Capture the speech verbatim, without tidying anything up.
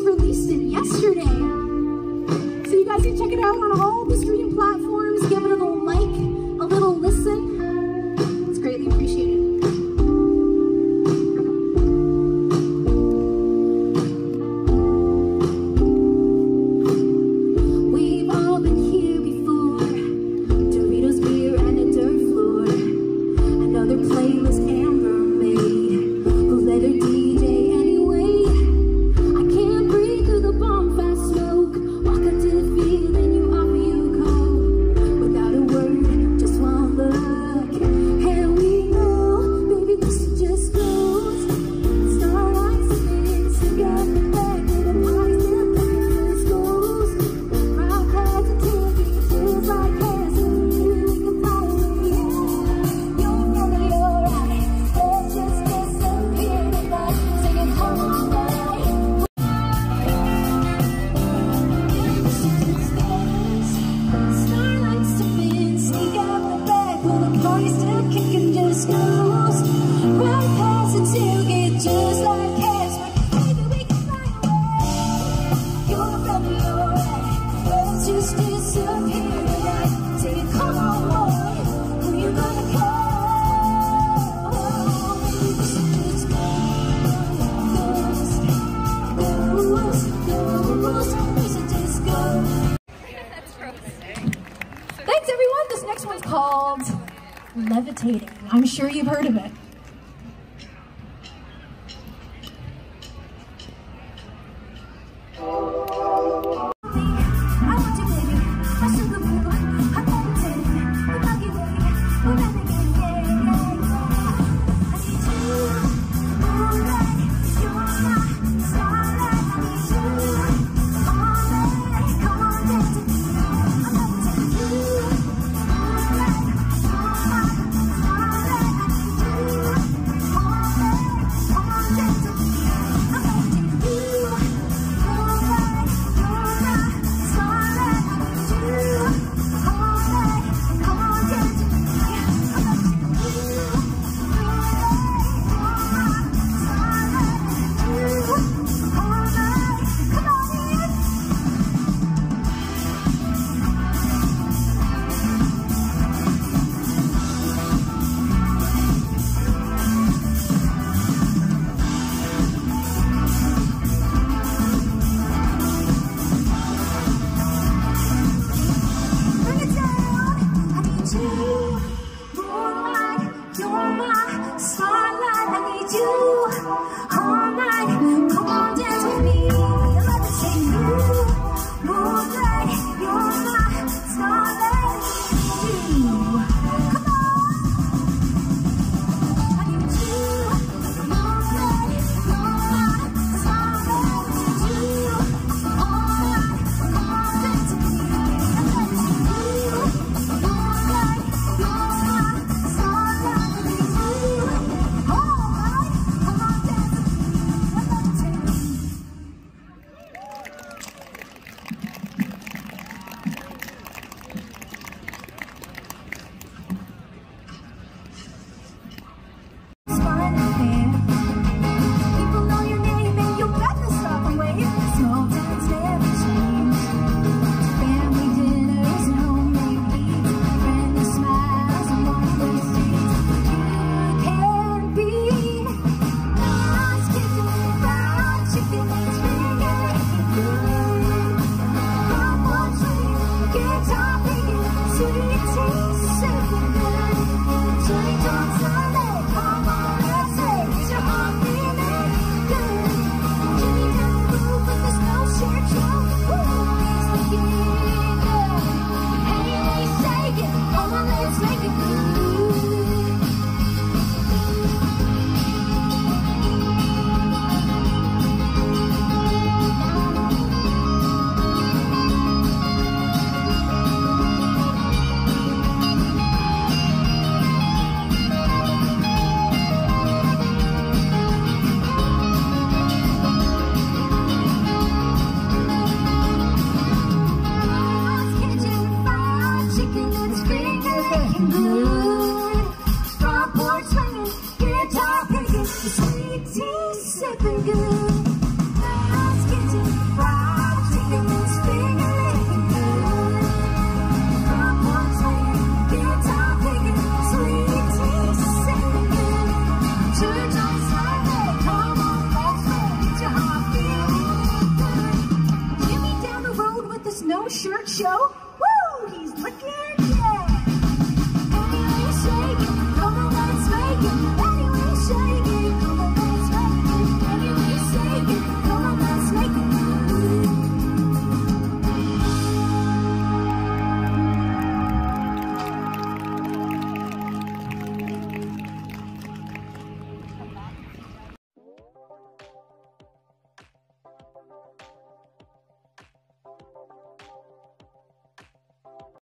released it yesterday. So you guys can check it out on all the streaming platforms. Give it a little like, a little listen. It's greatly appreciated. We've all been here before. Doritos, beer, and a dirt floor. Another playlist Amber made. Who let her D J anyway? I can't breathe through the bomb fast smoke. Walk up to the field and you offer you coke. Without a word, just one look. And we know, baby, this just goes. Starlight sitting together back in the party still playing the schools. Round pads and tickets, feels like cancer. We can fly away. You're really alright. Let's just disappear tonight. Singing home all night. Starlight sipping, sneak out the back while the party's still kicking, just goes. Right past the tailgate, just like Casper. Maybe we can fly away. You're really alright. Let's just disappear tonight. Singing come on, boy, who you gonna call? Maybe we should just go. Goes, goes, goes. We should just go. Thanks, everyone. This next one's called Levitating. I'm sure you've heard of it. I want you, baby. I should go move. I'm levitating. I'm lucky, baby. We're renegading, yeah, yeah, yeah. I need you. Moonlight, you're my starlight. I need you. All night, come on, dance with me. I'm levitating you. Moonlight, you're my starlight. I need you. Shylo shirt show. Woo! He's looking